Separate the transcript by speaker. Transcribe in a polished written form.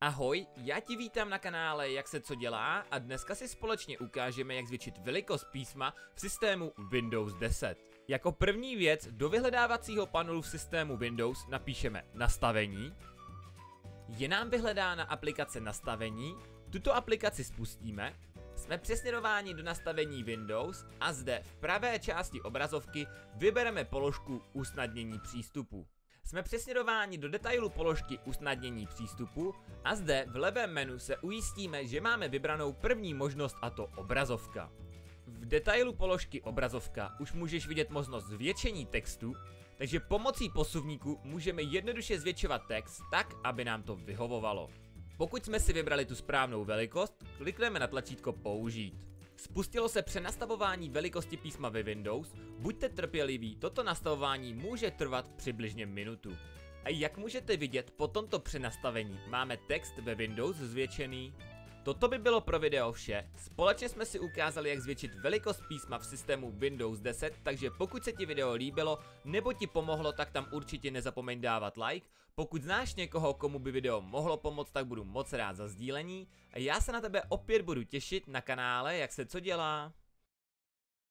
Speaker 1: Ahoj, já ti vítám na kanále Jak se co dělá a dneska si společně ukážeme, jak zvětšit velikost písma v systému Windows 10. Jako první věc do vyhledávacího panelu v systému Windows napíšeme nastavení. Je nám vyhledána aplikace nastavení, tuto aplikaci spustíme. Jsme přesměrováni do nastavení Windows a zde v pravé části obrazovky vybereme položku usnadnění přístupu. Jsme přesměrováni do detailu položky usnadnění přístupu a zde v levém menu se ujistíme, že máme vybranou první možnost, a to obrazovka. V detailu položky obrazovka už můžeš vidět možnost zvětšení textu, takže pomocí posuvníku můžeme jednoduše zvětšovat text tak, aby nám to vyhovovalo. Pokud jsme si vybrali tu správnou velikost, klikneme na tlačítko použít. Spustilo se přenastavování velikosti písma ve Windows, buďte trpěliví, toto nastavování může trvat přibližně minutu. A jak můžete vidět, po tomto přenastavení máme text ve Windows zvětšený. Toto by bylo pro video vše, společně jsme si ukázali, jak zvětšit velikost písma v systému Windows 10, takže pokud se ti video líbilo nebo ti pomohlo, tak tam určitě nezapomeň dávat like. Pokud znáš někoho, komu by video mohlo pomoct, tak budu moc rád za sdílení a já se na tebe opět budu těšit na kanále Jak se co dělá.